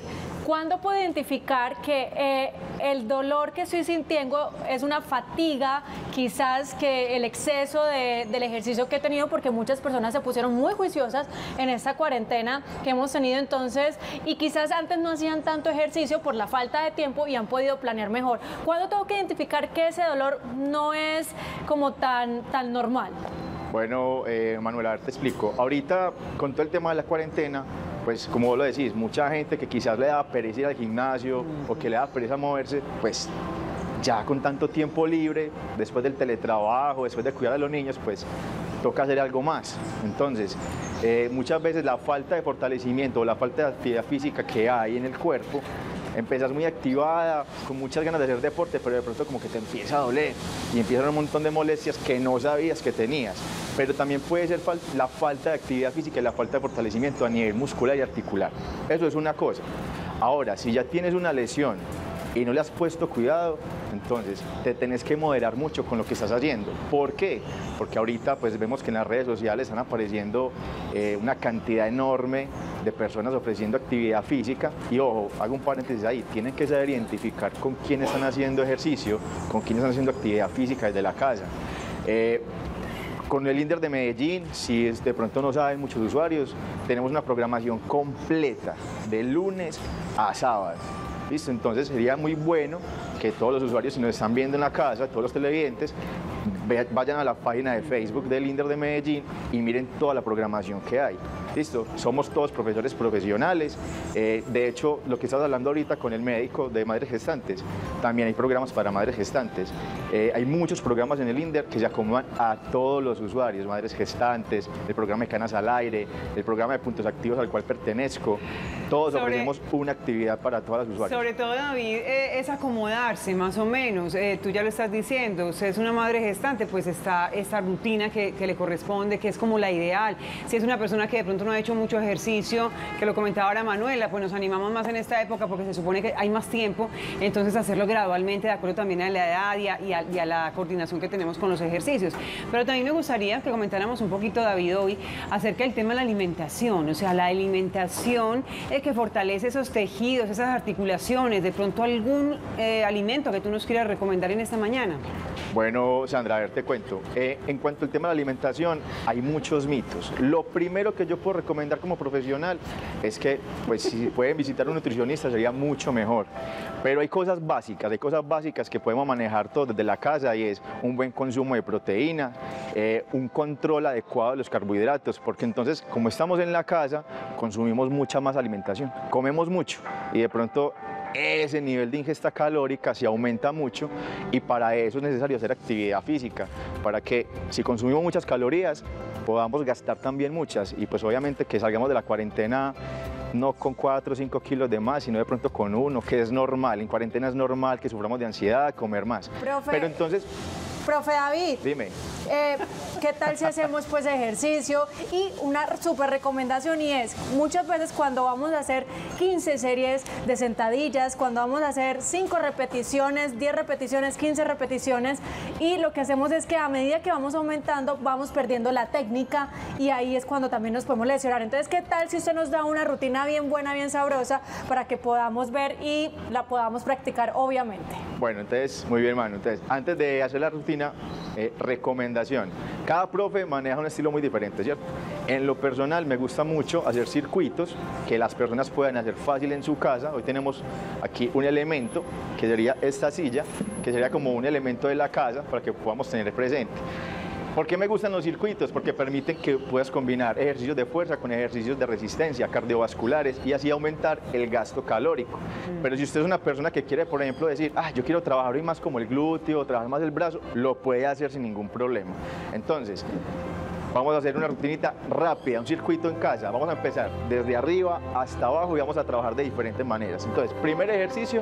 ¿cuándo puedo identificar que eh, el dolor que estoy sintiendo es una fatiga, quizás que el exceso de, del ejercicio que he tenido, porque muchas personas se pusieron muy juiciosas en esta cuarentena que hemos tenido entonces, y quizás antes no hacían tanto ejercicio por la falta de tiempo y han podido planear mejor? ¿Cuándo tengo que identificar que ese dolor no es como tan, tan normal? Bueno, eh, Manuela, a ver, te explico. Ahorita, con todo el tema de la cuarentena, pues como vos lo decís, mucha gente que quizás le da pereza ir al gimnasio uh-huh. o que le da pereza moverse, pues ya con tanto tiempo libre, después del teletrabajo, después de cuidar a los niños, pues toca hacer algo más. Entonces, eh, muchas veces la falta de fortalecimiento o la falta de actividad física que hay en el cuerpo, empezás muy activada, con muchas ganas de hacer deporte, pero de pronto como que te empieza a doler y empiezan un montón de molestias que no sabías que tenías. Pero también puede ser fal- la falta de actividad física y la falta de fortalecimiento a nivel muscular y articular. Eso es una cosa. Ahora, si ya tienes una lesión y no le has puesto cuidado, entonces te tenés que moderar mucho con lo que estás haciendo. ¿Por qué? Porque ahorita pues vemos que en las redes sociales están apareciendo eh, una cantidad enorme de personas ofreciendo actividad física y ojo, hago un paréntesis ahí, tienen que saber identificar con quién están haciendo ejercicio, con quién están haciendo actividad física desde la casa. Eh, Con el INDER de Medellín, si de pronto no saben muchos usuarios, tenemos una programación completa de lunes a sábado. ¿Listo? Entonces sería muy bueno que todos los usuarios, si nos están viendo en la casa, todos los televidentes, vayan a la página de Facebook del INDER de Medellín y miren toda la programación que hay. ¿Listo? Somos todos profesores profesionales. Eh, de hecho, lo que estás hablando ahorita con el médico de madres gestantes, también hay programas para madres gestantes. Eh, hay muchos programas en el INDER que se acomodan a todos los usuarios, madres gestantes, el programa de Canas al Aire, el programa de Puntos Activos al cual pertenezco. Todos sobre, ofrecemos una actividad para todas las usuarias. Sobre todo, David, eh, es acomodarse más o menos. Eh, tú ya lo estás diciendo, usted es una madre gestante, pues está esta rutina que, que le corresponde, que es como la ideal. Si es una persona que de pronto no ha hecho mucho ejercicio, que lo comentaba ahora Manuela, pues nos animamos más en esta época porque se supone que hay más tiempo, entonces hacerlo gradualmente de acuerdo también a la edad y a, y a, y a la coordinación que tenemos con los ejercicios. Pero también me gustaría que comentáramos un poquito, David, hoy acerca del tema de la alimentación, o sea, la alimentación es que fortalece esos tejidos, esas articulaciones, de pronto algún eh, alimento que tú nos quieras recomendar en esta mañana. Bueno, Sandra, a ver, te cuento. Eh, en cuanto al tema de la alimentación, hay muchos mitos. Lo primero que yo puedo recomendar como profesional es que, pues, si pueden visitar a un nutricionista sería mucho mejor. Pero hay cosas básicas, hay cosas básicas que podemos manejar todos desde la casa y es un buen consumo de proteína, eh, un control adecuado de los carbohidratos, porque entonces, como estamos en la casa, consumimos mucha más alimentación, comemos mucho y de pronto ese nivel de ingesta calórica se aumenta mucho y para eso es necesario hacer actividad física, para que si consumimos muchas calorías podamos gastar también muchas y pues obviamente que salgamos de la cuarentena no con cuatro o cinco kilos de más, sino de pronto con uno, que es normal, en cuarentena es normal que suframos de ansiedad, comer más. Profe, pero entonces... Profe David, dime. Eh, ¿qué tal si hacemos pues ejercicio? Y una súper recomendación y es, muchas veces cuando vamos a hacer quince series de sentadillas, cuando vamos a hacer cinco repeticiones, diez repeticiones, quince repeticiones, y lo que hacemos es que a medida que vamos aumentando, vamos perdiendo la técnica y ahí es cuando también nos podemos lesionar. Entonces, ¿qué tal si usted nos da una rutina bien buena, bien sabrosa, para que podamos ver y la podamos practicar, obviamente? Bueno, entonces, muy bien, Manu. Entonces, antes de hacer la rutina, eh, recomendación. Cada profe maneja un estilo muy diferente, ¿cierto? En lo personal me gusta mucho hacer circuitos que las personas puedan hacer fácil en su casa. Hoy tenemos aquí un elemento que sería esta silla, que sería como un elemento de la casa para que podamos tener presente. ¿Por qué me gustan los circuitos? Porque permiten que puedas combinar ejercicios de fuerza con ejercicios de resistencia, cardiovasculares y así aumentar el gasto calórico. Mm. Pero si usted es una persona que quiere, por ejemplo, decir, ah, yo quiero trabajar hoy más como el glúteo, trabajar más el brazo, lo puede hacer sin ningún problema. Entonces, vamos a hacer una rutinita rápida, un circuito en casa. Vamos a empezar desde arriba hasta abajo y vamos a trabajar de diferentes maneras. Entonces, primer ejercicio,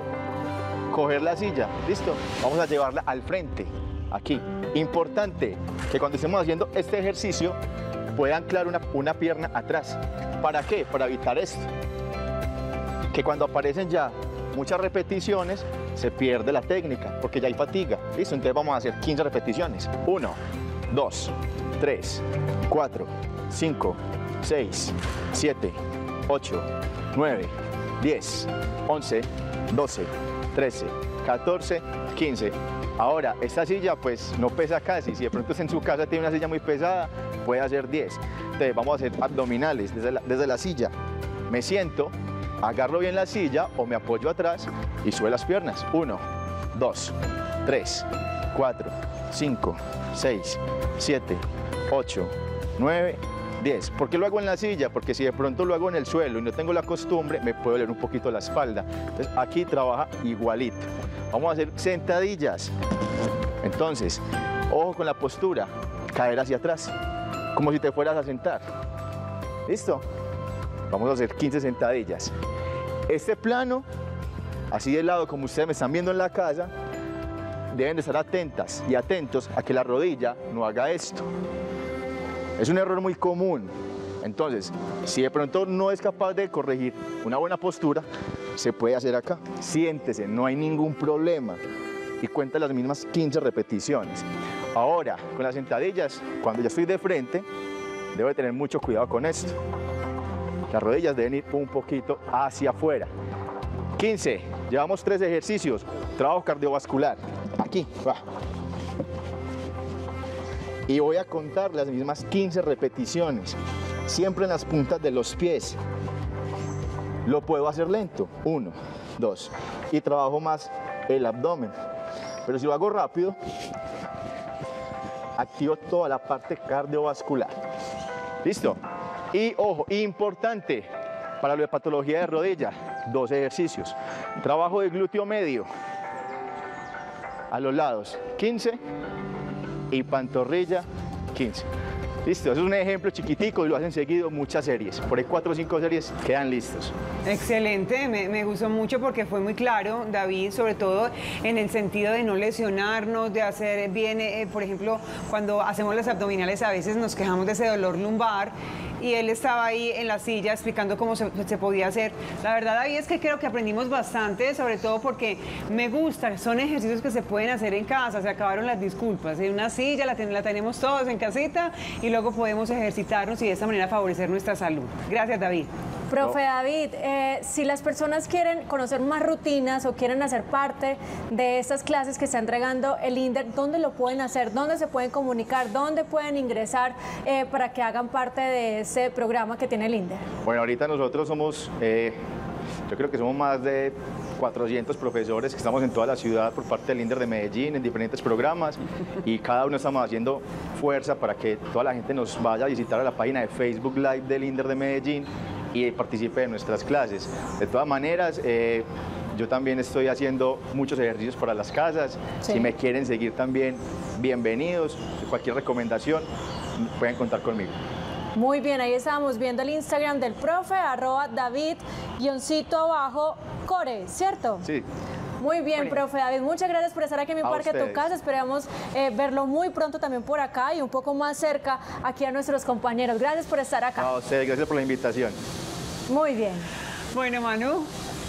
coger la silla, ¿listo? Vamos a llevarla al frente. Aquí, importante que cuando estemos haciendo este ejercicio pueda anclar una, una pierna atrás. ¿Para qué? Para evitar esto, que cuando aparecen ya muchas repeticiones se pierde la técnica porque ya hay fatiga. ¿Listo? Entonces vamos a hacer quince repeticiones. uno, dos, tres, cuatro, cinco, seis, siete, ocho, nueve, diez, once, doce, trece, catorce, quince. Ahora, esta silla pues no pesa casi, si de pronto en su casa tiene una silla muy pesada, puede hacer diez. Entonces vamos a hacer abdominales desde la, desde la silla. Me siento, agarro bien la silla o me apoyo atrás y sube las piernas. uno, dos, tres, cuatro, cinco, seis, siete, ocho, nueve, diez. ¿Por qué lo hago en la silla? Porque si de pronto lo hago en el suelo y no tengo la costumbre, me puede doler un poquito la espalda. Entonces aquí trabaja igualito. Vamos a hacer sentadillas. Entonces, ojo con la postura, caer hacia atrás, como si te fueras a sentar. ¿Listo? Vamos a hacer quince sentadillas. Este plano, así de lado como ustedes me están viendo en la casa, deben de estar atentas y atentos a que la rodilla no haga esto. Es un error muy común. Entonces, si de pronto no es capaz de corregir una buena postura, se puede hacer acá. Siéntese, no hay ningún problema. Y cuenta las mismas quince repeticiones. Ahora, con las sentadillas, cuando ya estoy de frente, debo de tener mucho cuidado con esto. Las rodillas deben ir un poquito hacia afuera. quince. Llevamos tres ejercicios. Trabajo cardiovascular. Aquí, va. Y voy a contar las mismas quince repeticiones. Siempre en las puntas de los pies. Lo puedo hacer lento. uno, dos. Y trabajo más el abdomen. Pero si lo hago rápido, activo toda la parte cardiovascular. ¿Listo? Y ojo, importante para la patología de rodilla, dos ejercicios. Trabajo de glúteo medio a los lados, quince, y pantorrilla, quince. Listo, eso es un ejemplo chiquitico y lo hacen seguido muchas series. Por ahí cuatro o cinco series quedan listos. Excelente, me, me gustó mucho porque fue muy claro, David, sobre todo en el sentido de no lesionarnos, de hacer bien, eh, por ejemplo, cuando hacemos las abdominales a veces nos quejamos de ese dolor lumbar y él estaba ahí en la silla explicando cómo se, se podía hacer. La verdad, David, es que creo que aprendimos bastante, sobre todo porque me gusta, son ejercicios que se pueden hacer en casa, se acabaron las disculpas. En una silla la, ten, la tenemos todos en casita y luego podemos ejercitarnos y de esta manera favorecer nuestra salud. Gracias, David. Profe David, eh, si las personas quieren conocer más rutinas o quieren hacer parte de estas clases que está entregando el INDER, ¿dónde lo pueden hacer? ¿Dónde se pueden comunicar? ¿Dónde pueden ingresar eh, para que hagan parte de ese programa que tiene el INDER? Bueno, ahorita nosotros somos, eh, yo creo que somos más de cuatrocientos profesores que estamos en toda la ciudad por parte del INDER de Medellín en diferentes programas y cada uno estamos haciendo fuerza para que toda la gente nos vaya a visitar a la página de Facebook Live del INDER de Medellín y participe de nuestras clases. De todas maneras, eh, yo también estoy haciendo muchos ejercicios para las casas. Sí. Si me quieren seguir también, bienvenidos. Cualquier recomendación, pueden contar conmigo. Muy bien, ahí estábamos viendo el Instagram del profe, arroba David, guioncito abajo, core, ¿cierto? Sí. Muy bien, profe David, muchas gracias por estar aquí en mi a parque ustedes. Tu Casa. Esperamos eh, verlo muy pronto también por acá y un poco más cerca aquí a nuestros compañeros. Gracias por estar acá. A ustedes, gracias por la invitación. Muy bien. Bueno, Manu,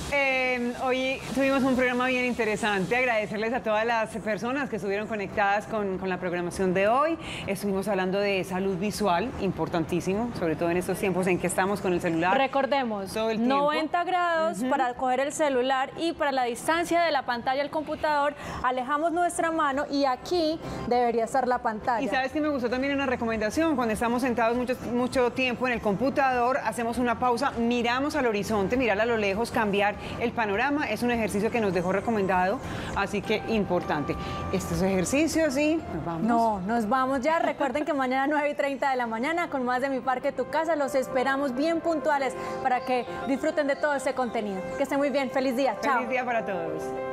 eh, hoy tuvimos un programa bien interesante. Agradecerles a todas las personas que estuvieron conectadas con, con la programación de hoy. Estuvimos hablando de salud visual, importantísimo, sobre todo en estos tiempos en que estamos con el celular. Recordemos, todo el tiempo. noventa grados Uh-huh. para coger el celular y para la distancia de la pantalla del computador, alejamos nuestra mano y aquí debería estar la pantalla. Y sabes que me gustó también una recomendación, cuando estamos sentados mucho, mucho tiempo en el computador, hacemos una pausa, miramos al horizonte, mirar a lo lejos, cambiar el panorama, es un ejercicio que nos dejó recomendado, así que importante. Estos ejercicios y nos vamos. No, nos vamos ya. Recuerden que mañana nueve y treinta de la mañana con más de Mi Parque Tu Casa los esperamos bien puntuales para que disfruten de todo este contenido. Que estén muy bien. Feliz día. Chao. Feliz día para todos.